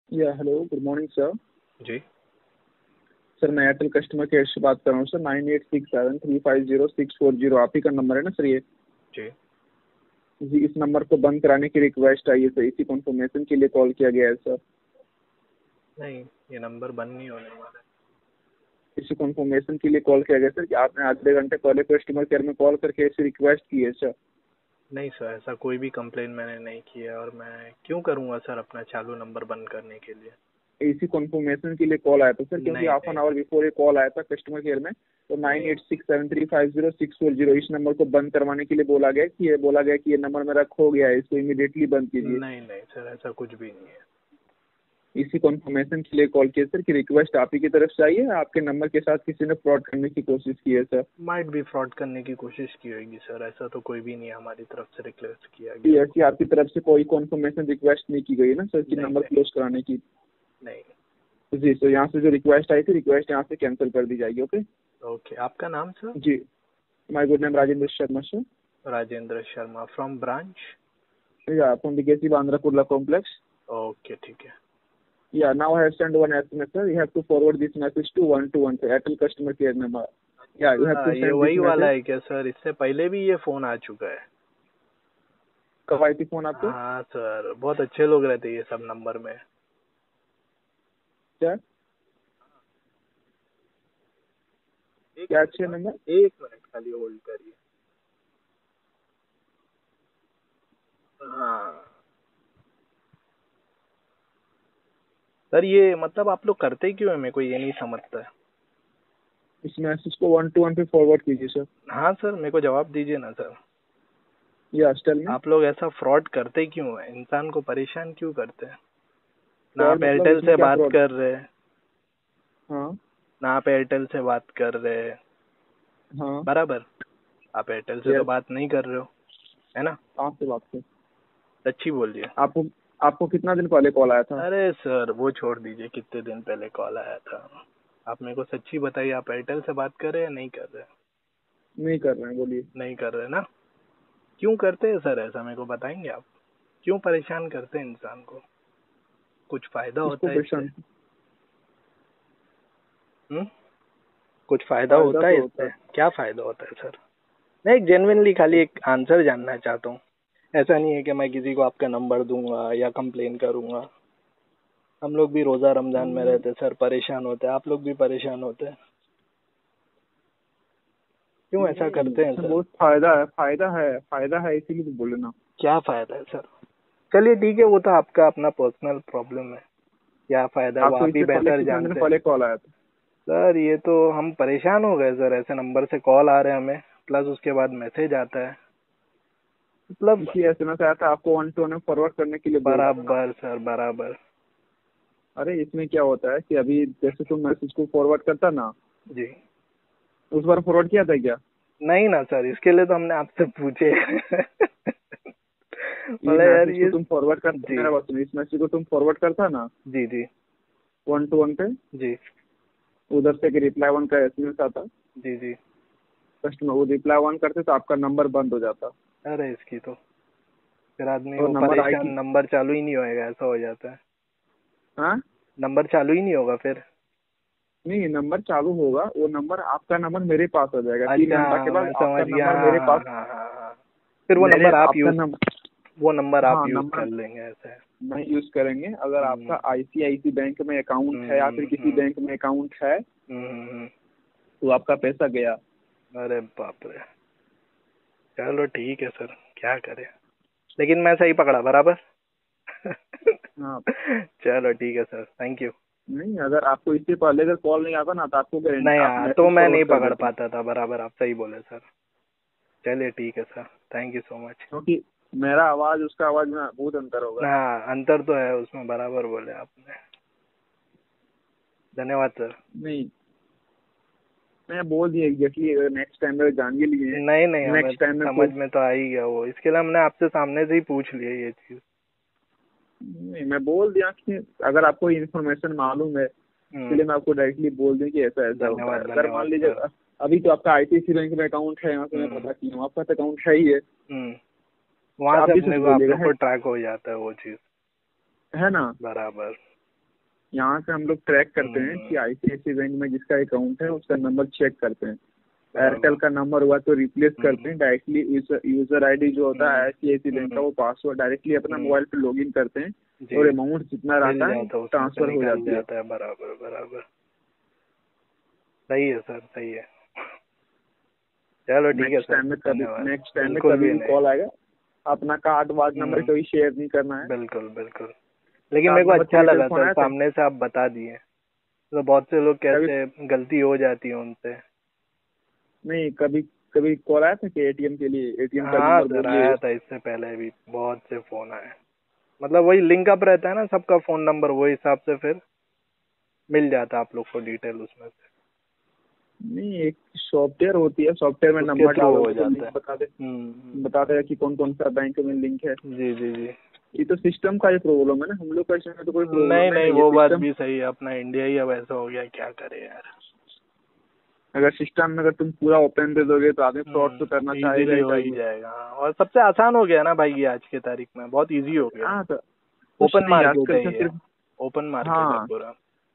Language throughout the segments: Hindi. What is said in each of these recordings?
या हेलो, गुड मॉर्निंग सर। जी सर मैं एयरटेल कस्टमर केयर से बात कर रहा हूँ सर। 9867350640 आप ही का नंबर है ना सर? ये जी जी, इस नंबर को बंद कराने की रिक्वेस्ट आई है सर। इसी कंफर्मेशन के लिए कॉल किया गया है सर। नहीं, ये नंबर बंद नहीं होने वाला है। इसी कंफर्मेशन के लिए कॉल किया गया सर कि आपने आधे घंटे पहले कस्टमर केयर में कॉल करके ऐसी रिक्वेस्ट की है सर। नहीं सर, ऐसा कोई भी कंप्लेन मैंने नहीं किया है और मैं क्यों करूँगा सर अपना चालू नंबर बंद करने के लिए। इसी कंफर्मेशन के लिए कॉल आया था सर, क्योंकि नहीं हाफ एन नहीं आवर बिफोर ये कॉल आया था कस्टमर केयर में। तो नहीं 9867350640 इस नंबर को बंद करवाने के लिए बोला गया कि ये नंबर मेरा खो गया है, इसको इमीडिएटली बंद कीजिए। नहीं नहीं सर, ऐसा कुछ भी नहीं है। इसी कंफर्मेशन के लिए कॉल किया सर कि रिक्वेस्ट आप ही की तरफ से आई है, आपके नंबर के साथ किसी ने फ्रॉड करने की कोशिश की है सर। माइट भी फ्रॉड करने की कोशिश की होगी सर, ऐसा तो कोई भी नहीं है हमारी तरफ से रिक्वेस्ट किया गया। ऐसी आपकी तरफ से कोई कंफर्मेशन रिक्वेस्ट नहीं की गई है ना सर कि नहीं नंबर नहीं क्लोज कराने की? नहीं। जी सर, यहाँ से जो रिक्वेस्ट आई थी, रिक्वेस्ट यहाँ से कैंसिल कर दी जाएगी। ओके ओके, आपका नाम सर? जी, my good name Rajendra Sharma sir. Rajendra Sharma, from branch? या फ्रॉम बिगेसी बांद्रा कुर्ला कॉम्प्लेक्स। ओके ठीक है। Yeah, now I have sent one SMS, sir. You have to forward this message to 121, sir. Airtel customer care number. Yeah, you have to ये send this वही वाला message. है क्या सर? इससे पहले भी ये फोन आ चुका है। कब आई थी फोन आपको? हाँ सर, बहुत अच्छे लोग रहते हैं ये सब नंबर में। क्या एक क्या मिनट अच्छे नंबर? एक मिनट खाली होल्ड करिए। हाँ सर, ये मतलब आप लोग करते क्यों है, मेरे को ये नहीं समझता है। इस मैसेज को 121 पे फॉरवर्ड कीजिए सर। हाँ सर, मेरे को जवाब दीजिए ना सर। या टेल में आप लोग ऐसा फ्रॉड करते क्यों है, इंसान को परेशान क्यों करते हैं? ना फ्रॉड आप मतलब एयरटेल इसमें से क्या बात फ्रॉड? कर रहे हैं, हाँ ना आप एयरटेल से बात कर रहे हैं। हाँ। बराबर, आप एयरटेल से तो यस, बात नहीं कर रहे हो, है ना? आपसे बात कर। सच्ची बोलिए। आपको आपको कितना दिन पहले कॉल आया था? अरे सर, वो छोड़ दीजिए, कितने दिन पहले कॉल आया था। आप मेरे को सच्ची बताइए, आप एयरटेल से बात कर रहे हैं या नहीं कर रहे? नहीं कर रहे हैं, बोलिए। नहीं कर रहे ना? क्यों करते हैं सर ऐसा, मेरे को बताएंगे आप? क्यों परेशान करते हैं इंसान को? कुछ फायदा किसको होता है इससे? परेशान? कुछ फायदा फायदा होता है तो होता इससे? है। क्या फायदा होता है सर? मैं जेन्युइनली खाली एक आंसर जानना चाहता हूँ। ऐसा नहीं है कि मैं किसी को आपका नंबर दूंगा या कंप्लेन करूंगा। हम लोग भी रोजा रमजान में रहते हैं सर, परेशान होते हैं, आप लोग भी परेशान होते हैं। क्यों ऐसा नहीं, करते हैं इसमें सर? बहुत फायदा है इसीलिए तो बोले ना। क्या फायदा है सर? चलिए ठीक है, वो तो आपका अपना पर्सनल प्रॉब्लम है। क्या फायदा है वो आपको आप ही इससे पहले बेहतर कितने दिन जानते हैं। पहले कॉल आया था? सर ये तो हम परेशान हो गए सर, ऐसे नंबर से कॉल आ रहे हैं हमें, प्लस उसके बाद मैसेज आता है। मतलब इसी एसएमएस आया था, आपको 121 में फॉरवर्ड करने के लिए बोल रहा था ना। बराबर सर, बराबर। अरे इसमें क्या होता है कि अभी जैसे तुम मैसेज को फॉरवर्ड करता ना, जी। उस बार फॉरवर्ड किया था क्या? नहीं ना सर, इसके लिए तो हमने आपसे पूछे। ये बोले यार मैसेज को ये। तुम फॉरवर्ड करता, जी मेरा बात सुनो, इस मैसेज को तुम फॉरवर्ड करता ना जी जी 121 पे, जी उधर से एक रिप्लाई वन का एसएमएस आता, जी जी। कस्टमर वो रिप्लाई वन करते तो आपका नंबर बंद हो जाता। अरे इसकी तो फिर आदमी और वो नंबर आई परेशान, की। नंबर चालू ही नहीं होएगा, ऐसा हो जाता है। हाँ, नंबर चालू ही नहीं होगा फिर। नहीं नंबर चालू होगा, वो नंबर आपका नंबर मेरे पास आ जाएगा। 3 घंटा के अच्छा, बाद मैं समझ आपका गया। नंबर मेरे हाँ पास। हाँ हाँ हाँ। फिर मेरे आपका वो नंबर आप हाँ यूज नंबर कर लेंगे ऐसे। नहीं यूज करेंगे। अगर हम्म आपका आईसीआईसी बैंक में अकाउंट है या फिर किसी हम्म बैंक में अकाउंट है हम्म। तो आपका पैसा गया। अरे बाप रे। चलो ठीक है सर, क्या करें, लेकिन मैं सही पकड़ा बराबर। हाँ। चलो ठीक है सर, थैंक यू। नहीं, अगर आपको इससे पहले अगर कॉल नहीं आता ना तो आपको गारंटी नहीं आप यार, तो मैसेज मैं नहीं फॉरवर्ड कर पकड़ देते, पाता था, बराबर आप सही बोले सर। चलिए ठीक है sir, thank you so much. क्योंकि मेरा आवाज उसका आवाज में बहुत अंतर होगा। हाँ, अंतर तो है उसमें, बराबर बोले आपने। धन्यवाद सर। नहीं, मैं बोल दिया एग्जैक्टली, अगर नेक्स्ट टाइम में जान के लिए नहीं नहीं, हमें नेक्स्ट टाइम में समझ कोई में तो आ ही गया वो, इसके लिए हमने आपसे सामने से ही पूछ लिया ये चीज। नहीं, मैं बोल दिया कि अगर आपको इन्फॉर्मेशन मालूम है इसलिए मैं आपको डायरेक्टली बोल दूं कि ऐसा ऐसा होता है। धन्यवाद अगर मान धन्यवाद लीजिए सर। अभी तो आपका आईसीआईसी बैंक में अकाउंट है, यहाँ से मैं पता की हूँ आपका तो अकाउंट है ही है, तो वहां आप से भी अपने सच को आप बोलिएगा लोग को ट्रैक हो जाता है वो चीज। है ना? बराबर। यहाँ से हम लोग ट्रैक करते हैं कि आईसीआईसी बैंक में जिसका अकाउंट है उसका नंबर चेक करते हैं। एयरटेल का नंबर हुआ तो रिप्लेस करते हैं डायरेक्टली। यूजर आईडी जो होता है आईसीआईसी बैंक का वो पासवर्ड डायरेक्टली अपना मोबाइल पे लॉगिन करते हैं और अमाउंट जितना रहता है ट्रांसफर हो जाता है। बराबर बराबर, सही है सर, सही है। चलो ठीक है सर, नेक्स्ट टाइम में कभी भी कॉल आएगा अपना कार्ड वार्ड नंबर कभी शेयर नहीं करना है। बिल्कुल बिल्कुल। लेकिन मेरे को अच्छा लगा सर, सामने से आप बता दिए। तो बहुत से लोग कैसे गलती हो जाती है उनसे। नहीं, कभी कभी कॉल आया था कि एटीएम के लिए एटीएम का हाँ नंबर सर, आया था इससे पहले भी बहुत से फोन आए। मतलब वही लिंक अप रहता है ना सबका फोन नंबर, वही हिसाब से फिर मिल जाता है आप लोग को डिटेल उसमें से। नहीं, एक सॉफ्टवेयर होती है, सॉफ्टवेयर में नंबर डालो हो जाता है, बता देगा कि कौन कौन सा बैंक में लिंक है। जी जी जी। ये तो सिस्टम का ही प्रॉब्लम है ना, हम लोग का इसमें तो कोई प्रॉब्लम नहीं, वो बात भी सही है। अपना इंडिया ही अब ऐसा हो गया, क्या करे यार। अगर सिस्टम में अगर तुम पूरा ओपन दे दोगे तो आदमी फ्रॉड तो करना चाहेगा हो ही जाएगा। और सबसे आसान हो गया ना भाई, ये आज के तारीख में बहुत इजी हो गया। तो ओपन मार्केट है, ओपन मार्केट है पूरा।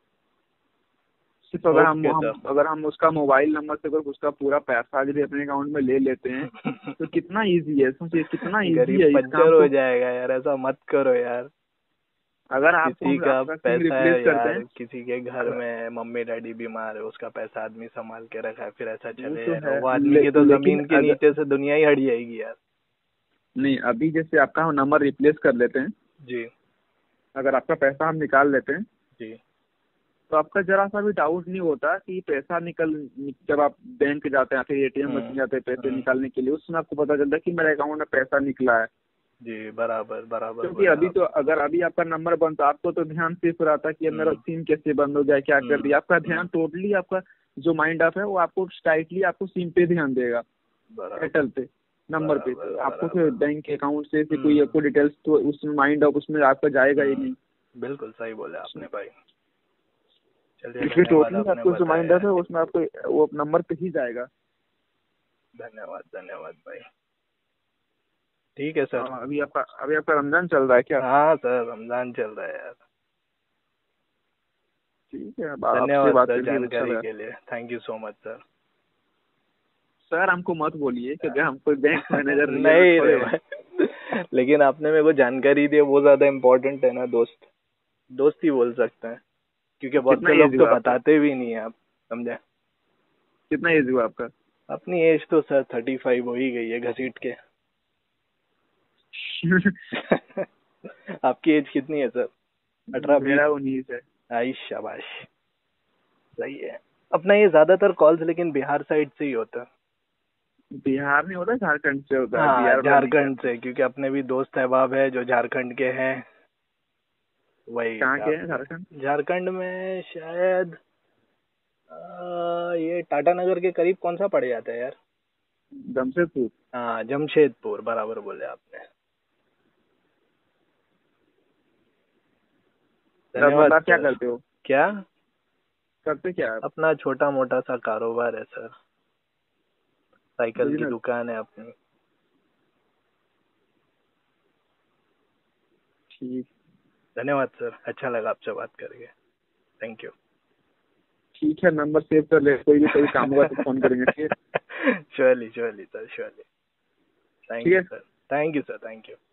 सिर्फ अगर हम उसका मोबाइल नंबर से अगर उसका पूरा पैसा यदि अपने अकाउंट में ले लेते हैं तो कितना इजी है, सोचिए कितना इजी है। पंचर हो जाएगा यार, ऐसा मत करो यार। अगर आप किसी का पैसा है यार, किसी के घर में मम्मी डैडी बीमार है, उसका पैसा आदमी संभाल के रखा है, फिर ऐसा चले जाएगा वो आदमी की तो जमीन के नीचे से दुनिया ही हट जाएगी यार। नहीं, अभी जैसे आपका हम नंबर रिप्लेस कर लेते हैं जी, अगर आपका पैसा हम निकाल लेते हैं जी, तो आपका जरा सा भी डाउट नहीं होता कि पैसा जब आप बैंक जाते हैं फिर एटीएम मशीन जाते हैं पैसे निकालने के लिए, उसमें आपको पता चलता है कि मेरे अकाउंट में पैसा निकला है। जी, बराबर बराबर। क्योंकि अभी तो अभी आपका नंबर बंद था आपको तो ध्यान सिर्फ रहा था कि मेरा सिम कैसे बंद हो गया, क्या कर दिया। आपका ध्यान टोटली आपका जो माइंड ऑफ है वो आपको स्ट्राइटली आपको सिम पे ध्यान देगा, एयरटेल पे नंबर पे। आपको फिर बैंक अकाउंट से कोई आपको डिटेल्स तो उसमें माइंड ऑफ उसमें आपका जाएगा ही नहीं। बिल्कुल सही बोले आपने भाई। इसलिए टोटली आपको जो माइंड ऑफ है उसमें आपको वो नंबर पे ही जाएगा। धन्यवाद धन्यवाद भाई। ठीक है सर। अभी आपका रमजान चल रहा है क्या? हाँ सर, रमजान चल रहा है यार। ठीक है, धन्यवाद सर जानकारी के लिए। Thank you so much sir. Sir हमको मत बोलिए क्योंकि हमको बैंक मैनेजर नहीं रे भाई, लेकिन आपने मेरे को जानकारी दी वो ज्यादा इम्पोर्टेंट है ना। दोस्त ही बोल सकते हैं, क्योंकि बहुत से लोग तो बताते भी नहीं है, आप समझे। कितना एज हुआ आपका? अपनी एज तो सर 35 हो ही गई है घसीट के। आपकी एज कितनी है सर? 18? मेरा 19 है। आई शाबाश, सही है। अपना ये ज्यादातर कॉल्स लेकिन बिहार साइड से ही होता है। बिहार नहीं होता, झारखंड से होता है। हाँ, झारखंड से, क्योंकि अपने भी दोस्त अहबाब है जो झारखंड के हैं। वही कहाँ के हैं झारखंड? झारखंड में शायद ये टाटा नगर के करीब कौन सा पड़ जाता है यार? जमशेदपुर। हाँ, जमशेदपुर, बराबर बोले आपने। धन्यवाद। क्या करते हो? क्या करते क्या? अपना छोटा मोटा सा कारोबार है सर, साइकिल की दुकान है अपनी। ठीक, धन्यवाद सर, अच्छा लगा आपसे बात करके। Thank you. ठीक है, नंबर सेव कर ले, कोई भी काम होगा तो फोन करेंगे। ठीक है, surely sir, surely. Thank you sir, thank you sir, thank you.